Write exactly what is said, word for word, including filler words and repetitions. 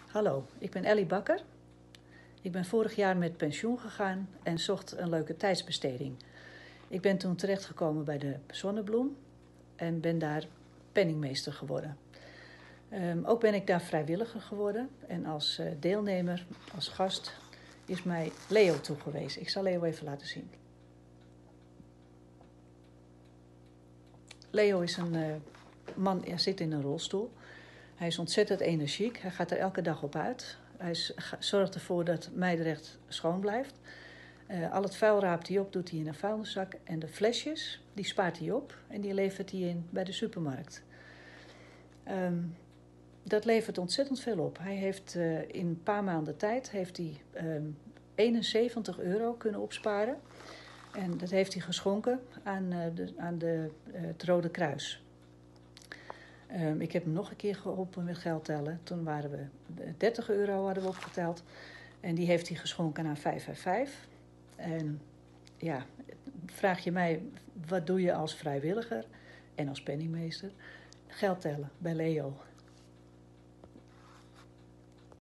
Hallo, ik ben Ellie Bakker. Ik ben vorig jaar met pensioen gegaan en zocht een leuke tijdsbesteding. Ik ben toen terechtgekomen bij de Zonnebloem en ben daar penningmeester geworden. Um, ook ben ik daar vrijwilliger geworden en als uh, deelnemer, als gast, is mij Leo toegewezen. Ik zal Leo even laten zien. Leo is een uh, man, hij zit in een rolstoel. Hij is ontzettend energiek, hij gaat er elke dag op uit. Hij zorgt ervoor dat Meidrecht schoon blijft. Uh, al het vuil raapt hij op, doet hij in een vuilniszak. En de flesjes, die spaart hij op en die levert hij in bij de supermarkt. Um, dat levert ontzettend veel op. Hij heeft uh, in een paar maanden tijd heeft hij, um, eenenzeventig euro kunnen opsparen. En dat heeft hij geschonken aan, uh, de, aan de, uh, het Rode Kruis. Um, ik heb hem nog een keer geholpen met geld tellen. Toen waren we dertig euro hadden we opgeteld. En die heeft hij geschonken aan vijf vijf vijf. En ja, vraag je mij, wat doe je als vrijwilliger en als penningmeester? Geld tellen bij Leo.